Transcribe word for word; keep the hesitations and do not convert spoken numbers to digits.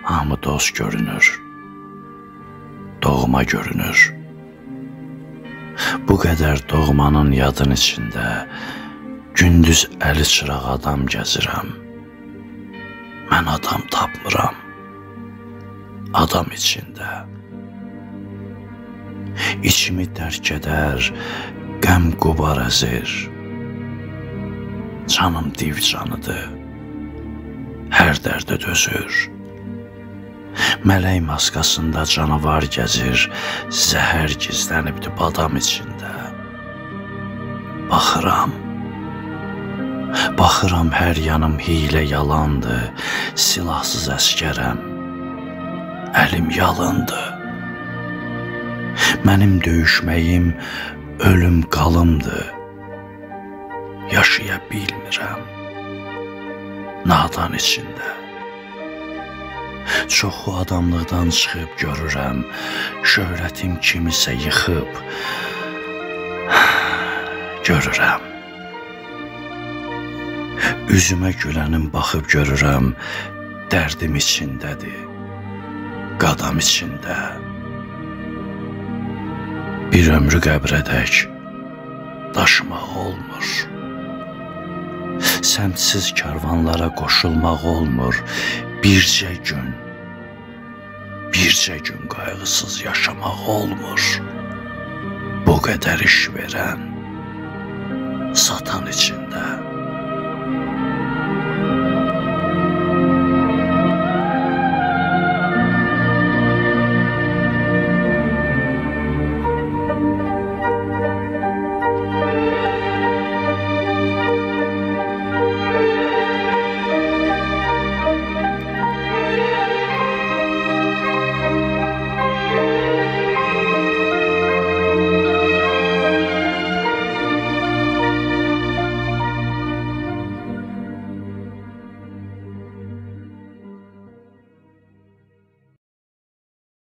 hamı dost görünür, doğma görünür. Bu qədər doğmanın yadın içində gündüz əli çıraq adam gəzirəm. Mən adam tapmıram, adam içində. İçimi dərk edər, qəm qubar əzir. Canım div canıdır, hər dərdə dözür. Mələk maskasında canavar gəzir, zəhər gizlənibdi badam içində. Baxıram, baxıram hər yanım hiylə yalandır, silahsız əskərəm, əlim yalındır. Mənim döyüşməyim ölüm qalımdır, yaşaya bilmirəm, nadan içində. Çoxu adamlıqdan çıxıb görürəm, şöhrətim kimisə yıxıb görürəm. Üzümə gülənim baxıb görürəm, dərdim içindədir, qadam içində. Bir ömrü qəbrədək daşımaq olmur. Səmtsiz karvanlara qoşulmaq olmur. Bircə gün, bircə gün qayğısız yaşamaq olmur. Bu qədər iş verən, satan için